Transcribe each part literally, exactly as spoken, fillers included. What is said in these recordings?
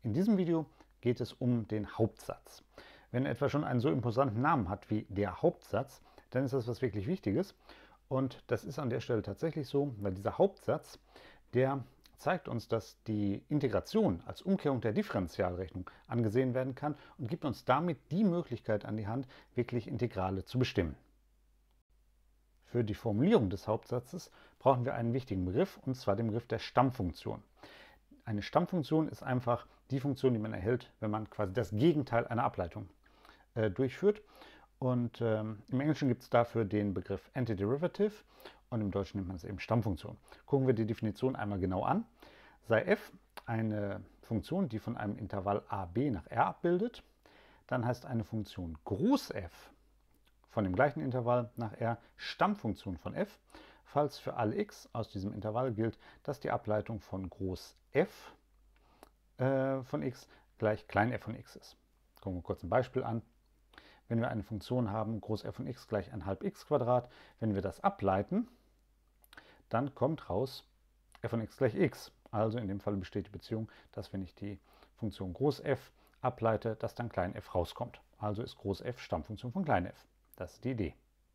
In diesem Video geht es um den Hauptsatz. Wenn er etwa schon einen so imposanten Namen hat wie der Hauptsatz, dann ist das was wirklich Wichtiges. Und das ist an der Stelle tatsächlich so, weil dieser Hauptsatz, der zeigt uns, dass die Integration als Umkehrung der Differentialrechnung angesehen werden kann und gibt uns damit die Möglichkeit an die Hand, wirklich Integrale zu bestimmen. Für die Formulierung des Hauptsatzes brauchen wir einen wichtigen Begriff, und zwar den Begriff der Stammfunktion. Eine Stammfunktion ist einfach die Funktion, die man erhält, wenn man quasi das Gegenteil einer Ableitung äh, durchführt. Und ähm, im Englischen gibt es dafür den Begriff Antiderivative und im Deutschen nennt man es eben Stammfunktion. Gucken wir die Definition einmal genau an. Sei f eine Funktion, die von einem Intervall a b nach r abbildet, dann heißt eine Funktion groß f von dem gleichen Intervall nach r Stammfunktion von f, falls für alle x aus diesem Intervall gilt, dass die Ableitung von groß f äh, von x gleich klein f von x ist. Gucken wir kurz ein Beispiel an. Wenn wir eine Funktion haben, groß f von x gleich ein halb x Quadrat, wenn wir das ableiten, dann kommt raus f von x gleich x. Also in dem Fall besteht die Beziehung, dass wenn ich die Funktion groß f ableite, dass dann klein f rauskommt. Also ist groß f Stammfunktion von klein f. Das ist die Idee.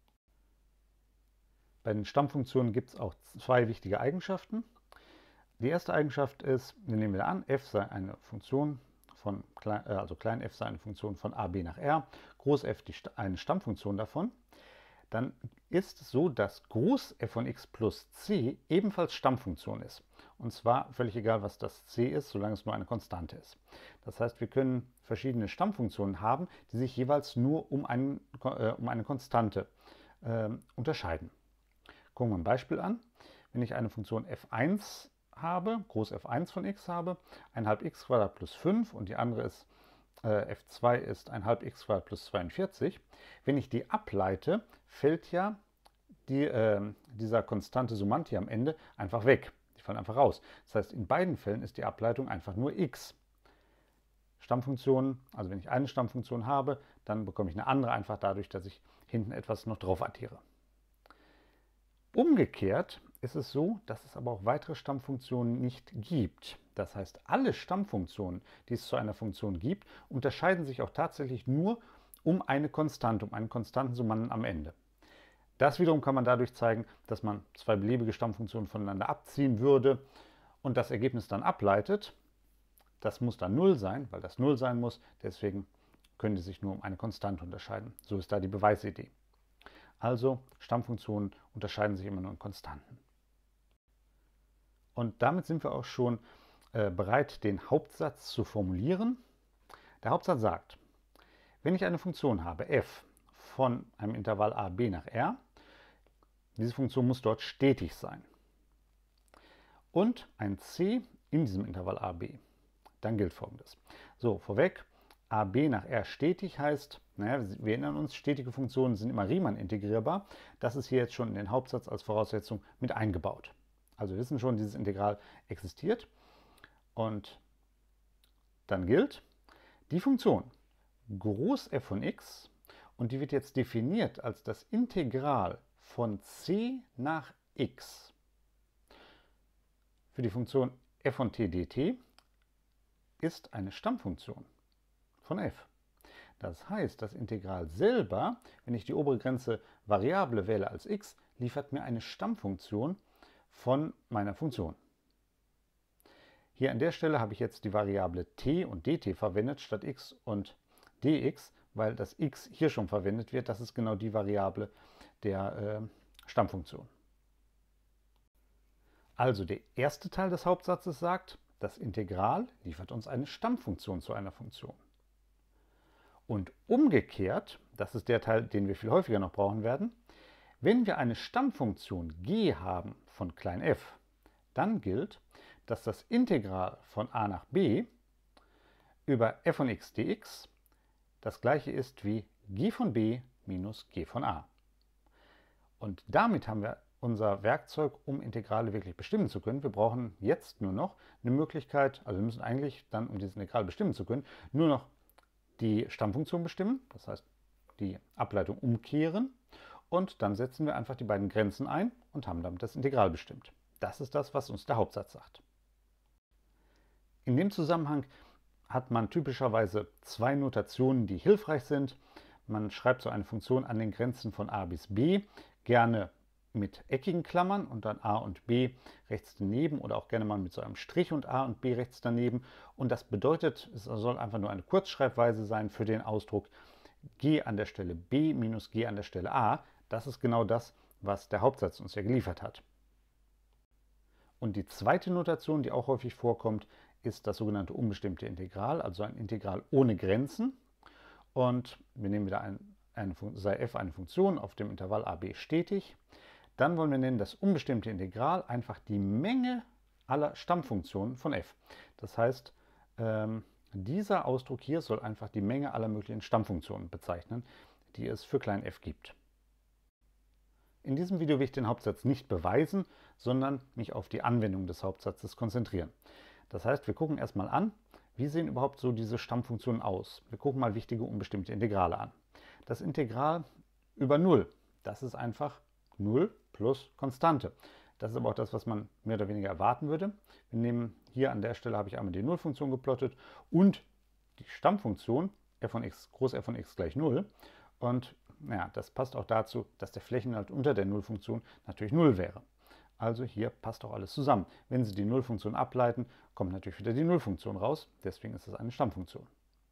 Bei den Stammfunktionen gibt es auch zwei wichtige Eigenschaften. Die erste Eigenschaft ist, wir nehmen wieder an, f sei eine Funktion von, also klein f sei eine Funktion von a b nach r, groß f die, eine Stammfunktion davon. Dann ist es so, dass groß f von x plus c ebenfalls Stammfunktion ist. Und zwar völlig egal, was das c ist, solange es nur eine Konstante ist. Das heißt, wir können verschiedene Stammfunktionen haben, die sich jeweils nur um, einen, äh, um eine Konstante äh, unterscheiden. Gucken wir ein Beispiel an. Wenn ich eine Funktion f eins habe, groß f eins von x habe, ein halb x Quadrat plus fünf und die andere ist äh, f zwei ist ein halb x Quadrat plus zweiundvierzig. Wenn ich die ableite, fällt ja die, äh, dieser konstante Summand hier am Ende einfach weg. Die fallen einfach raus. Das heißt, in beiden Fällen ist die Ableitung einfach nur x. Stammfunktionen, also wenn ich eine Stammfunktion habe, dann bekomme ich eine andere einfach dadurch, dass ich hinten etwas noch drauf addiere. Umgekehrt ist es so, dass es aber auch weitere Stammfunktionen nicht gibt. Das heißt, alle Stammfunktionen, die es zu einer Funktion gibt, unterscheiden sich auch tatsächlich nur um eine Konstante, um einen konstanten Summanden am Ende. Das wiederum kann man dadurch zeigen, dass man zwei beliebige Stammfunktionen voneinander abziehen würde und das Ergebnis dann ableitet. Das muss dann null sein, weil das null sein muss. Deswegen können die sich nur um eine Konstante unterscheiden. So ist da die Beweisidee. Also Stammfunktionen unterscheiden sich immer nur in Konstanten. Und damit sind wir auch schon äh, bereit, den Hauptsatz zu formulieren. Der Hauptsatz sagt, wenn ich eine Funktion habe, f von einem Intervall a b nach r, diese Funktion muss dort stetig sein. Und ein c in diesem Intervall a b. Dann gilt Folgendes. So, vorweg, a b nach r stetig heißt, naja, wir erinnern uns, stetige Funktionen sind immer Riemann integrierbar. Das ist hier jetzt schon in den Hauptsatz als Voraussetzung mit eingebaut. Also wir wissen schon, dieses Integral existiert. Und dann gilt die Funktion groß f von x, und die wird jetzt definiert als das Integral von c nach x für die Funktion f von t dt ist eine Stammfunktion von f. Das heißt, das Integral selber, wenn ich die obere Grenze Variable wähle als x, liefert mir eine Stammfunktion von meiner Funktion. Hier an der Stelle habe ich jetzt die Variable t und dt verwendet statt x und dx, weil das x hier schon verwendet wird. Das ist genau die Variable der äh, Stammfunktion. Also der erste Teil des Hauptsatzes sagt, das Integral liefert uns eine Stammfunktion zu einer Funktion. Und umgekehrt, das ist der Teil, den wir viel häufiger noch brauchen werden, wenn wir eine Stammfunktion g haben von klein f, dann gilt, dass das Integral von a nach b über f von x dx das gleiche ist wie g von b minus g von a. Und damit haben wir unser Werkzeug, um Integrale wirklich bestimmen zu können. Wir brauchen jetzt nur noch eine Möglichkeit, also wir müssen eigentlich dann, um dieses Integral bestimmen zu können, nur noch die Stammfunktion bestimmen, das heißt die Ableitung umkehren, und dann setzen wir einfach die beiden Grenzen ein und haben damit das Integral bestimmt. Das ist das, was uns der Hauptsatz sagt. In dem Zusammenhang hat man typischerweise zwei Notationen, die hilfreich sind. Man schreibt so eine Funktion an den Grenzen von a bis b, gerne mit eckigen Klammern und dann a und b rechts daneben oder auch gerne mal mit so einem Strich und a und b rechts daneben. Und das bedeutet, es soll einfach nur eine Kurzschreibweise sein für den Ausdruck g an der Stelle b minus g an der Stelle a. Das ist genau das, was der Hauptsatz uns ja geliefert hat. Und die zweite Notation, die auch häufig vorkommt, ist das sogenannte unbestimmte Integral, also ein Integral ohne Grenzen. Und wir nehmen wieder ein, eine, sei f eine Funktion auf dem Intervall a b stetig. Dann wollen wir nennen das unbestimmte Integral einfach die Menge aller Stammfunktionen von f. Das heißt, ähm, dieser Ausdruck hier soll einfach die Menge aller möglichen Stammfunktionen bezeichnen, die es für klein f gibt. In diesem Video will ich den Hauptsatz nicht beweisen, sondern mich auf die Anwendung des Hauptsatzes konzentrieren. Das heißt, wir gucken erstmal an, wie sehen überhaupt so diese Stammfunktionen aus. Wir gucken mal wichtige unbestimmte Integrale an. Das Integral über null, das ist einfach null plus Konstante. Das ist aber auch das, was man mehr oder weniger erwarten würde. Wir nehmen hier an der Stelle, habe ich einmal die Null-Funktion geplottet und die Stammfunktion f von x, groß f von x gleich null. Und ja, das passt auch dazu, dass der Flächeninhalt unter der Null-Funktion natürlich null wäre. Also hier passt auch alles zusammen. Wenn Sie die Null-Funktion ableiten, kommt natürlich wieder die Null-Funktion raus. Deswegen ist es eine Stammfunktion.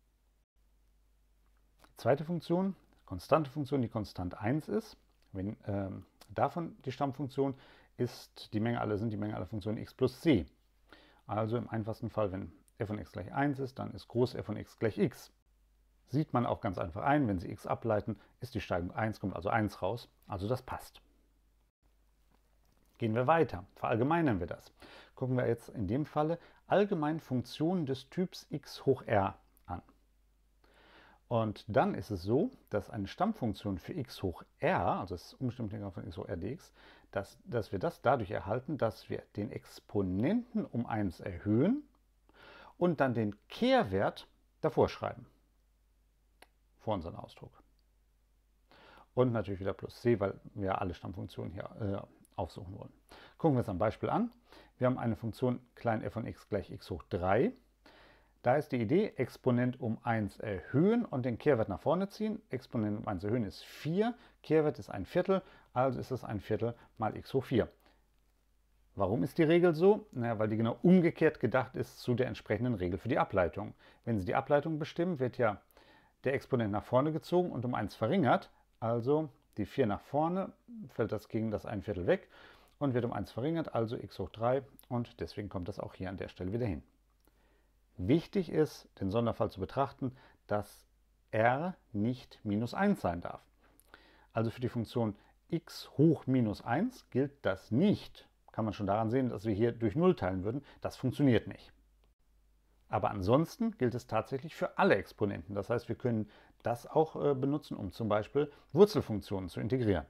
Die zweite Funktion, konstante Funktion, die konstant eins ist. Wenn ähm, davon die Stammfunktion ist die Menge aller, sind die Menge aller Funktionen x plus c. Also im einfachsten Fall, wenn f von x gleich eins ist, dann ist groß f von x gleich x. Sieht man auch ganz einfach ein, wenn Sie x ableiten, ist die Steigung eins, kommt also eins raus. Also das passt. Gehen wir weiter, verallgemeinern wir das. Gucken wir jetzt in dem Falle allgemein Funktionen des Typs x hoch r an. Und dann ist es so, dass eine Stammfunktion für x hoch r, also das unbestimmte Integral von x hoch r dx, dass, dass wir das dadurch erhalten, dass wir den Exponenten um eins erhöhen und dann den Kehrwert davor schreiben. Vor unseren Ausdruck. Und natürlich wieder plus c, weil wir alle Stammfunktionen hier äh, aufsuchen wollen. Gucken wir uns ein Beispiel an. Wir haben eine Funktion klein f von x gleich x hoch drei. Da ist die Idee, Exponent um eins erhöhen und den Kehrwert nach vorne ziehen. Exponent um eins erhöhen ist vier, Kehrwert ist ein Viertel, also ist es ein Viertel mal x hoch vier. Warum ist die Regel so? Naja, weil die genau umgekehrt gedacht ist zu der entsprechenden Regel für die Ableitung. Wenn Sie die Ableitung bestimmen, wird ja der Exponent nach vorne gezogen und um eins verringert, also die vier nach vorne, fällt das gegen das ein Viertel weg und wird um eins verringert, also x hoch drei und deswegen kommt das auch hier an der Stelle wieder hin. Wichtig ist, den Sonderfall zu betrachten, dass r nicht minus eins sein darf. Also für die Funktion x hoch minus eins gilt das nicht. Kann man schon daran sehen, dass wir hier durch null teilen würden. Das funktioniert nicht. Aber ansonsten gilt es tatsächlich für alle Exponenten. Das heißt, wir können das auch äh, benutzen, um zum Beispiel Wurzelfunktionen zu integrieren.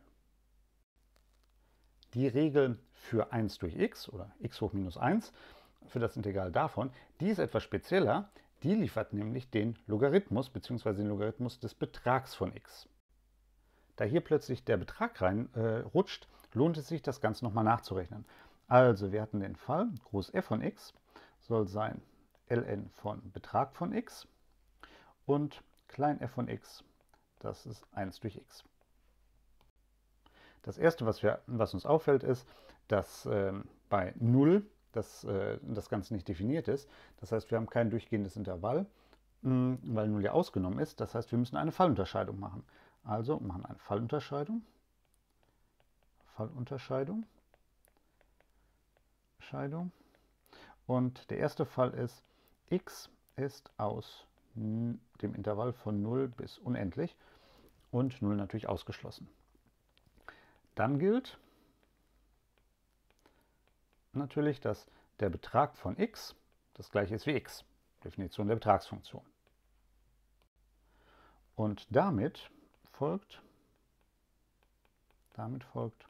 Die Regel für eins durch x oder x hoch minus eins, für das Integral davon, die ist etwas spezieller. Die liefert nämlich den Logarithmus bzw. den Logarithmus des Betrags von x. Da hier plötzlich der Betrag reinrutscht, äh, lohnt es sich, das Ganze nochmal nachzurechnen. Also wir hatten den Fall, groß f von x soll sein ln von Betrag von x und klein f von x, das ist eins durch x. Das erste, was, wir, was uns auffällt, ist, dass äh, bei null das, äh, das Ganze nicht definiert ist. Das heißt, wir haben kein durchgehendes Intervall, mh, weil null ja ausgenommen ist. Das heißt, wir müssen eine Fallunterscheidung machen. Also machen eine Fallunterscheidung. Fallunterscheidung. Scheidung. Und der erste Fall ist, x ist aus dem Intervall von null bis unendlich und null natürlich ausgeschlossen. Dann gilt natürlich, dass der Betrag von x das gleiche ist wie x, Definition der Betragsfunktion. Und damit folgt, damit folgt,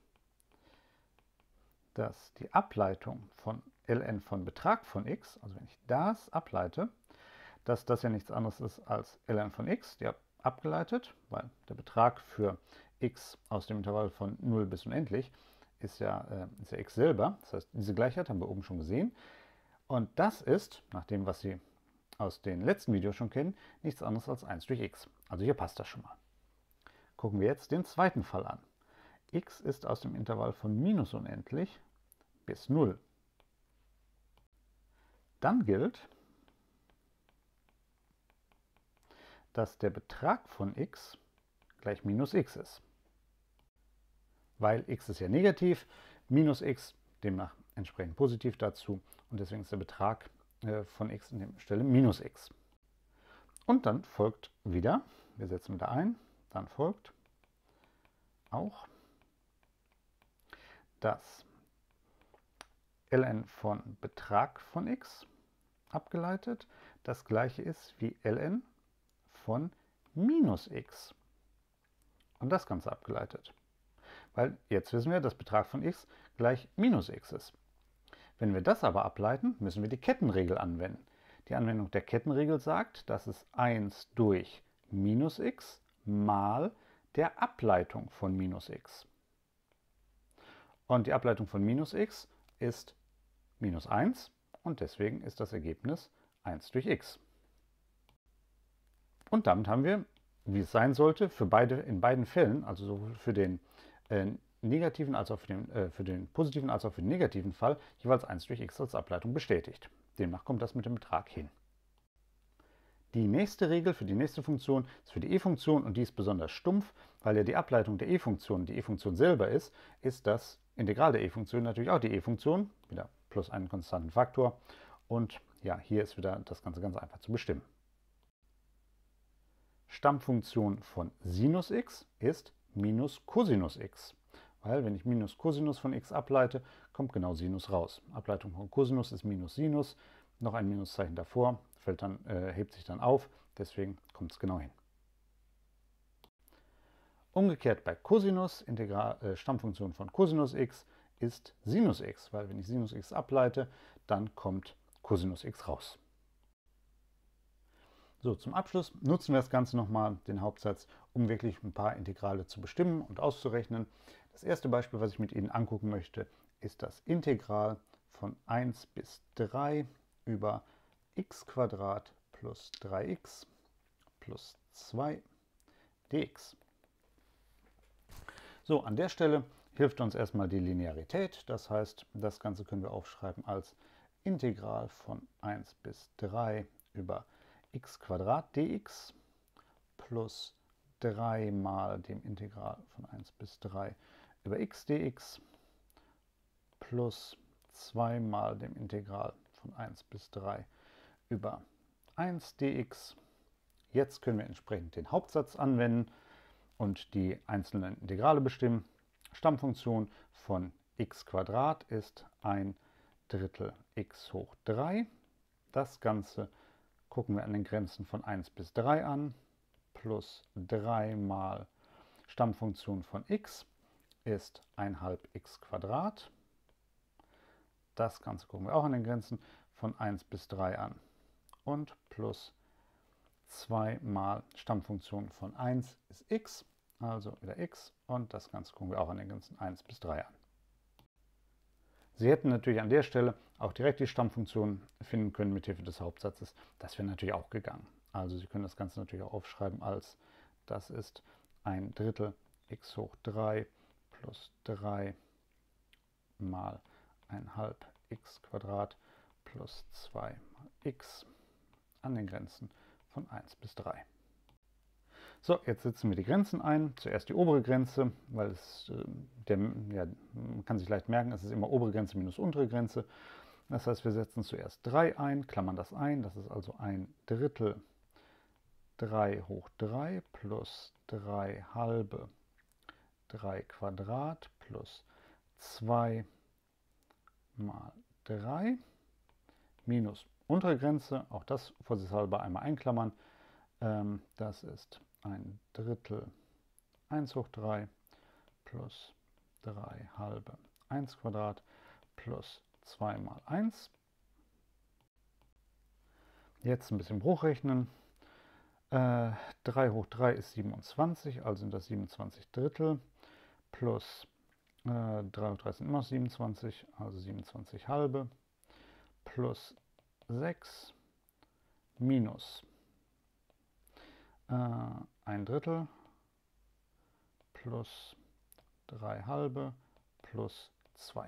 dass die Ableitung von ln von Betrag von x, also wenn ich das ableite, dass das ja nichts anderes ist als ln von x, die abgeleitet, weil der Betrag für x aus dem Intervall von null bis unendlich ist ja, äh, ist ja x selber. Das heißt, diese Gleichheit haben wir oben schon gesehen. Und das ist, nach dem, was Sie aus den letzten Videos schon kennen, nichts anderes als eins durch x. Also hier passt das schon mal. Gucken wir jetzt den zweiten Fall an. X ist aus dem Intervall von minus unendlich bis null. Dann gilt, dass der Betrag von x gleich minus x ist. Weil x ist ja negativ, minus x demnach entsprechend positiv dazu und deswegen ist der Betrag äh, von x an der Stelle minus x. Und dann folgt wieder, wir setzen wieder ein, dann folgt auch, dass ln von Betrag von x abgeleitet das gleiche ist wie ln von minus x. Und das Ganze abgeleitet. Weil jetzt wissen wir, dass Betrag von x gleich minus x ist. Wenn wir das aber ableiten, müssen wir die Kettenregel anwenden. Die Anwendung der Kettenregel sagt, dass es eins durch minus x mal der Ableitung von minus x. Und die Ableitung von minus x ist minus eins und deswegen ist das Ergebnis eins durch x. Und damit haben wir, wie es sein sollte, für beide, in beiden Fällen, also sowohl für den äh, negativen als auch für den, äh, für den positiven als auch für den negativen Fall, jeweils eins durch x als Ableitung bestätigt. Demnach kommt das mit dem Betrag hin. Die nächste Regel für die nächste Funktion ist für die e-Funktion und die ist besonders stumpf, weil ja die Ableitung der e-Funktion die e-Funktion selber ist, ist das Integral der e-Funktion natürlich auch die e-Funktion, wieder plus einen konstanten Faktor. Und ja, hier ist wieder das Ganze ganz einfach zu bestimmen. Stammfunktion von Sinus x ist minus Cosinus x. Weil wenn ich minus Cosinus von x ableite, kommt genau Sinus raus. Ableitung von Cosinus ist minus Sinus, noch ein Minuszeichen davor, fällt dann, äh, hebt sich dann auf, deswegen kommt es genau hin. Umgekehrt bei Cosinus, Integral, äh, Stammfunktion von Cosinus x ist Sinus x, weil wenn ich Sinus x ableite, dann kommt Cosinus x raus. So, zum Abschluss nutzen wir das Ganze nochmal, den Hauptsatz, um wirklich ein paar Integrale zu bestimmen und auszurechnen. Das erste Beispiel, was ich mit Ihnen angucken möchte, ist das Integral von eins bis drei über x plus drei x plus zwei dx. So, an der Stelle hilft uns erstmal die Linearität. Das heißt, das Ganze können wir aufschreiben als Integral von eins bis drei über x dx plus drei mal dem Integral von eins bis drei über x dx plus zwei mal dem Integral von eins bis drei über eins dx. Jetzt können wir entsprechend den Hauptsatz anwenden und die einzelnen Integrale bestimmen. Stammfunktion von x ist ein Drittel x hoch drei. Das Ganze gucken wir an den Grenzen von eins bis drei an, plus drei mal Stammfunktion von x ist ein halb x Quadrat. Das Ganze gucken wir auch an den Grenzen von eins bis drei an und plus zwei mal Stammfunktion von eins ist x, also wieder x, und das Ganze gucken wir auch an den Grenzen eins bis drei an. Sie hätten natürlich an der Stelle auch direkt die Stammfunktion finden können mit Hilfe des Hauptsatzes. Das wäre natürlich auch gegangen. Also Sie können das Ganze natürlich auch aufschreiben als, das ist ein Drittel x hoch drei plus drei mal ein halb x Quadrat plus zwei mal x an den Grenzen von eins bis drei. So, jetzt setzen wir die Grenzen ein. Zuerst die obere Grenze, weil es, äh, der, ja, man kann sich leicht merken, es ist immer obere Grenze minus untere Grenze. Das heißt, wir setzen zuerst drei ein, klammern das ein. Das ist also ein Drittel drei hoch drei plus drei halbe drei Quadrat plus zwei mal drei minus untere Grenze, auch das vorsichtshalber einmal einklammern. Ähm, das ist ein Drittel eins hoch drei plus drei halbe eins Quadrat plus zwei mal eins. Jetzt ein bisschen Bruch rechnen. Äh, drei hoch drei ist siebenundzwanzig, also sind das siebenundzwanzig Drittel plus äh, drei hoch drei sind immer noch siebenundzwanzig, also siebenundzwanzig halbe plus sechs minus äh, ein Drittel plus drei halbe plus zwei.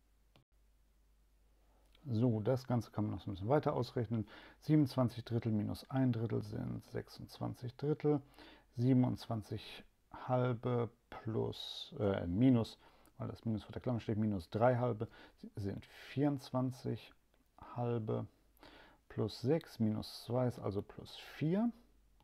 So, das Ganze kann man noch ein bisschen weiter ausrechnen. siebenundzwanzig Drittel minus ein Drittel sind sechsundzwanzig Drittel. siebenundzwanzig halbe plus äh, minus, weil das Minus vor der Klammer steht, minus drei halbe sind vierundzwanzig halbe plus sechs minus zwei ist also plus vier.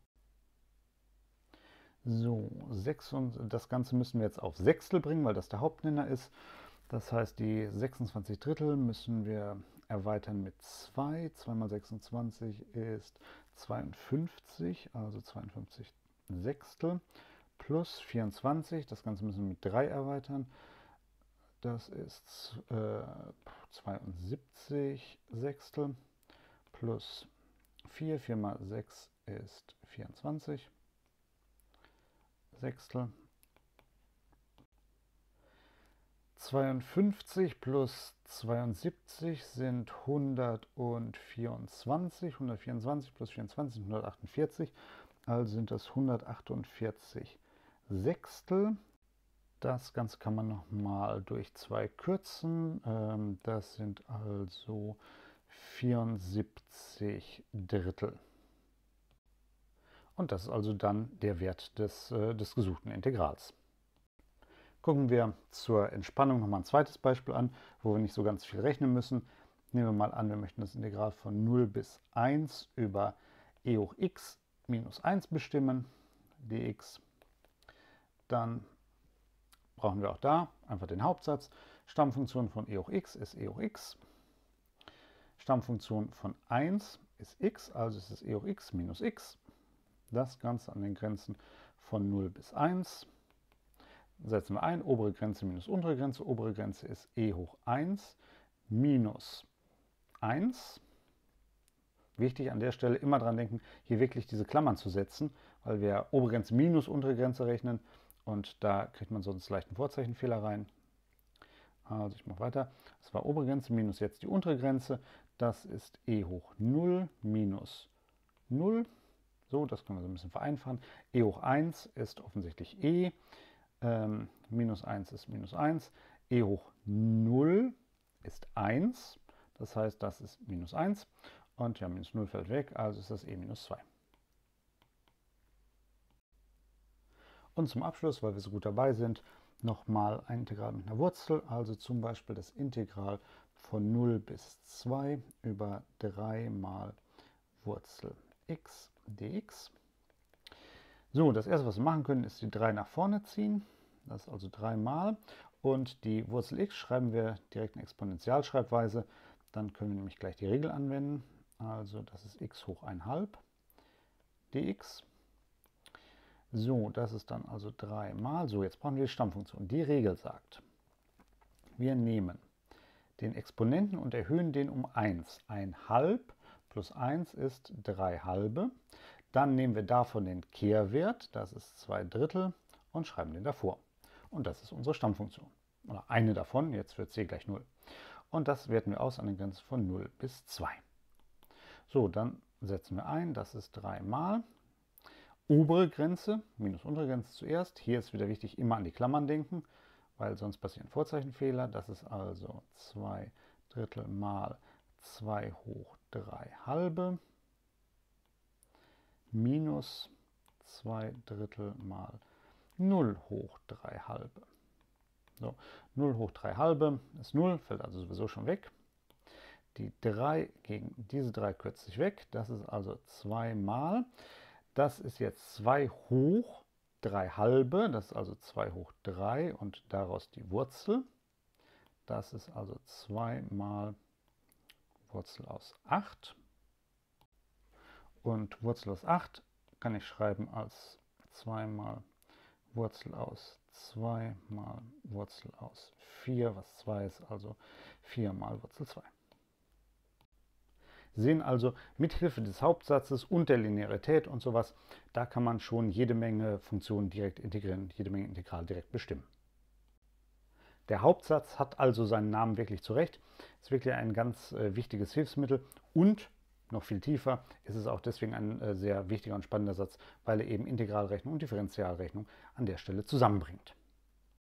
So, sechs und das Ganze müssen wir jetzt auf Sechstel bringen, weil das der Hauptnenner ist. Das heißt, die sechsundzwanzig Drittel müssen wir erweitern mit zwei. zwei mal sechsundzwanzig ist zweiundfünfzig, also zweiundfünfzig Sechstel plus vierundzwanzig. Das Ganze müssen wir mit drei erweitern. Das ist äh, zweiundsiebzig Sechstel plus vier. vier mal sechs ist vierundzwanzig Sechstel. zweiundfünfzig plus zweiundsiebzig sind hundertvierundzwanzig. hundertvierundzwanzig plus vierundzwanzig sind hundertachtundvierzig. Also sind das hundertachtundvierzig Sechstel. Das Ganze kann man nochmal durch zwei kürzen. Das sind also vierundsiebzig Drittel. Und das ist also dann der Wert des, des gesuchten Integrals. Gucken wir zur Entspannung nochmal ein zweites Beispiel an, wo wir nicht so ganz viel rechnen müssen. Nehmen wir mal an, wir möchten das Integral von null bis eins über e hoch x minus eins bestimmen, dx. Dann brauchen wir auch da einfach den Hauptsatz. Stammfunktion von e hoch x ist e hoch x. Stammfunktion von eins ist x, also ist es e hoch x minus x. Das Ganze an den Grenzen von null bis eins. Setzen wir ein, obere Grenze minus untere Grenze. Obere Grenze ist e hoch eins minus eins. Wichtig an der Stelle immer dran denken, hier wirklich diese Klammern zu setzen, weil wir obere Grenze minus untere Grenze rechnen und da kriegt man sonst leicht einen Vorzeichenfehler rein. Also ich mache weiter. Das war obere Grenze minus jetzt die untere Grenze. Das ist e hoch null minus null. So, das können wir so ein bisschen vereinfachen. E hoch eins ist offensichtlich e. Ähm, minus eins ist minus eins. E hoch null ist eins. Das heißt, das ist minus eins. Und ja, minus null fällt weg, also ist das e minus zwei. Und zum Abschluss, weil wir so gut dabei sind, nochmal ein Integral mit einer Wurzel. Also zum Beispiel das Integral von null bis zwei über drei mal Wurzel x dx. So, das erste, was wir machen können, ist die drei nach vorne ziehen. Das ist also drei mal. Und die Wurzel x schreiben wir direkt in Exponentialschreibweise. Dann können wir nämlich gleich die Regel anwenden. Also das ist x hoch eins halb dx. So, das ist dann also drei mal. So, jetzt brauchen wir die Stammfunktion. Die Regel sagt, wir nehmen den Exponenten und erhöhen den um eins. ein halb plus eins ist drei halbe. Dann nehmen wir davon den Kehrwert, das ist zwei Drittel, und schreiben den davor. Und das ist unsere Stammfunktion. Oder eine davon, jetzt wird c gleich null. Und das werten wir aus an den Grenzen von null bis zwei. So, dann setzen wir ein, das ist drei mal. Obere Grenze minus untere Grenze zuerst. Hier ist wieder wichtig, immer an die Klammern denken, weil sonst passieren Vorzeichenfehler. Das ist also zwei Drittel mal zwei hoch drei halbe minus zwei Drittel mal null hoch drei halbe. So, null hoch drei halbe ist null, fällt also sowieso schon weg. Die drei gegen diese drei kürzt sich weg. Das ist also zwei mal. Das ist jetzt zwei hoch drei halbe. Das ist also zwei hoch drei und daraus die Wurzel. Das ist also zwei mal Wurzel aus acht. Und Wurzel aus acht kann ich schreiben als zwei mal Wurzel aus zwei mal Wurzel aus vier, was zwei ist, also vier mal Wurzel zwei. Sehen also, mit Hilfe des Hauptsatzes und der Linearität und sowas, da kann man schon jede Menge Funktionen direkt integrieren, jede Menge Integral direkt bestimmen. Der Hauptsatz hat also seinen Namen wirklich zurecht, ist wirklich ein ganz äh, wichtiges Hilfsmittel und noch viel tiefer, ist es auch deswegen ein äh, sehr wichtiger und spannender Satz, weil er eben Integralrechnung und Differentialrechnung an der Stelle zusammenbringt.